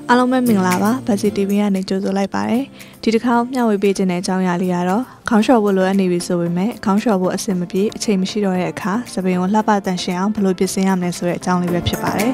အားလုံးပဲမင်္ဂလာပါဗစီ TV ကနေကြိုဆိုလိုက်ပါတယ်ဒီတစ်ခါမျှဝေပေးခြင်းတဲ့အကြောင်းအရာလေးကတော့ခေါင်းလျှော်ဖို့လိုအပ်နေပြီဆိုပေမဲ့ခေါင်းလျှော်ဖို့အဆင်မပြေအချိန်မရှိတော့တဲ့အခါသပင်ကိုလှပတန့်ရှင်းအောင်ဘယ်လိုပြင်ဆင်ရမလဲဆိုတဲ့အကြောင်းလေးပဲဖြစ်ပါတယ်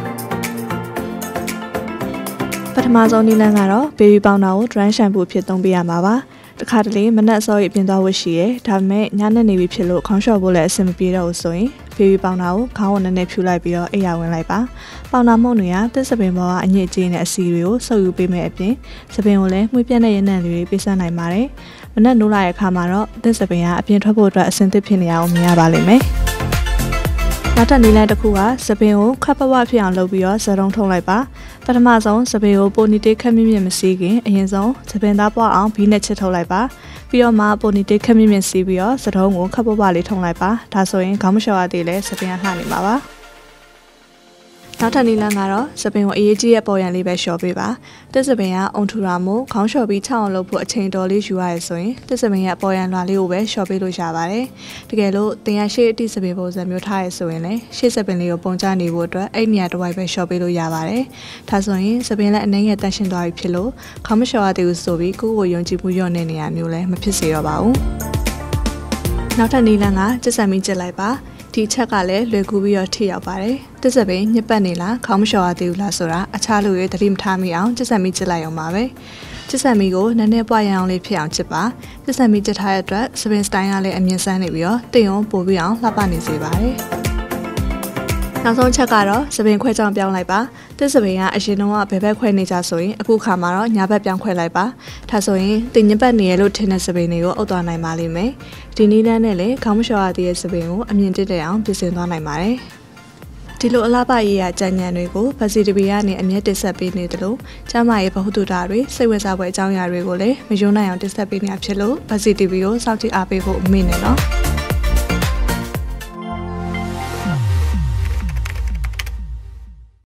ပထမဆုံးနည်းလမ်းကတော့ baby powder ကို dry shampoo အဖြစ်သုံးပေးရမှာပါတခါတလေမနက်စောကြီးပြင်သွားဖို့ရှိတယ်ဒါပေမဲ့ညနေနေပြီဖြစ်လို့ခေါင်းလျှော်ဖို့လည်းအဆင်မပြေတော့ဘူးဆိုရင် baby powder ကိုခေါင်းကိုနည်းနည်းဖြူလိုက်ပြီးတော့အိပ်ယာဝင်လိုက်ပါပေါင်နာမှုတွေကသစ်စပင်ပေါ်ကအညစ်အကြေးနဲ့အဆီတွေကိုဆုပ်ယူပေးမယ်အပြင်စပင်ကိုလည်းမှုပြတ်တဲ့ရနံ့တွေပေးဆန်းနိုင်ပါတယ်မနက်နိုးလာတဲ့အခါမှာတော့သစ်စပင်ကအပြင်ထွက်ဖို့အတွက်အဆင်သင့်ဖြစ်နေအောင်မြင်ရပါလိမ့်မယ်နောက်ထပ်နည်းလမ်းတစ်ခုကစပင်ကိုခပ်ပပဖြစ်အောင်လုပ်ပြီးတော့ဇရုံထုံလိုက်ပါပထမဆုံးစပင်ကိုပိုနီတေးခက်မြင့်မြင့်မစီးခင်အရင်ဆုံးစပင်သားပွားအောင်ဘီးနဲ့ချစ်ထုတ်လိုက်ပါပြီးတော့မှပိုနီတေးခက်မြင့်မြင့်စီးပြီးတော့ဇရုံကိုခပ်ပပလေးထုံလိုက်ပါဒါဆိုရင်ခေါင်းမလျှော်ရသေးလဲစပင်ကလှနေမှာပါနောက်ထပ်နည်းလမ်းကတော့စပင်ကိုအရေးကြီးတဲ့ပေါ်ရန်လေးပဲလျှော်ပေးပါတစ်စပင်ကအုံထူတာမို့ခေါင်းလျှော်ပြီးချောင်းအောင်လုပ်ဖို့အချိန်တော်လေးယူရတယ်ဆိုရင်တစ်စပင်ရဲ့ပေါ်ရန်လွှာလေးကိုပဲလျှော်ပေးလို့ရပါတယ်တကယ်လို့တင်ရရှေ့အတိစပင်ပုံစံမျိုးထားရဆိုရင်လည်းရှေ့စပင်လေးကိုပုံချနေဖို့အတွက်အဲ့နေရာတစ်ဝိုက်ပဲလျှော်ပေးလို့ရပါတယ်ဒါဆိုရင်စပင်လည်းအနှဲငယ်တန့်ရှင်းသွားပြီဖြစ်လို့ခေါင်းမလျှော်ရသေးဘူးဆိုပြီးကိုယ့်ကိုယုံကြည်မှုလျော့နေနေရမျိုးလည်းမဖြစ်စေတော့ပါဘူးနောက်ထပ်နည်းလမ်းကကျက်ဆံမီကျက်လိုက်ပါဒီချက်ကလည်းလွယ်ကူပြီးတော့ထိရောက်ပါတယ်။တစ်စပင်ညစ်ပတ်နေလားခေါင်းမလျှော်ရသေးဘူးလားဆိုတာအခြားလူတွေသတိမထားမိအောင်ကျက်ဆံမီကျစ်လိုက်အောင်ပါပဲ။ကျက်ဆံမီကိုနည်းနည်းပွားရအောင်လေးဖြစ်အောင်ကျစ်ပါ။ကျက်ဆံမီကျစ်ထားတဲ့အတွက်စပင်စတိုင်းကလည်းအမြင့်ဆန်းနေပြီးတော့တင်အောင်ပို့ပြီးအောင်လှပနေစေပါတယ်။နောက်ဆုံးချက်ကတော့စပင်ခွဲကြောင်ပြောင်းလိုက်ပါတစ်စပင်ကအရင်တော့ဘယ်ဘက်ခွဲနေကြဆိုရင်အခုခါမှာတော့ညာဘက်ပြောင်းခွဲလိုက်ပါဒါဆိုရင်တင်ညက်ပတ်နေရလို့ထင်တဲ့စပင်တွေကိုအုပ်သွားနိုင်ပါလိမ့်မယ်ဒီနည်းလမ်းနဲ့လည်းခေါင်းမလျှော်ရသေးတဲ့စပင်ကိုအမြင့်တက်တဲ့အောင်ပြင်ဆင်သွားနိုင်ပါတယ်ဒီလိုအလားပါရေးရကြံညံတွေကိုဗစီတီဗီကနေအမြဲတင်ဆက်ပေးနေတယ်လို့ကျမရဲ့ဗဟုသုတတွေစိတ်ဝင်စားဖွယ်အကြောင်းအရာတွေကိုလည်းမယုံနိုင်အောင်တင်ဆက်ပေးနေရဖြစ်လို့ဗစီတီဗီကိုစောင့်ကြည့်အားပေးဖို့မမေ့နဲ့နော်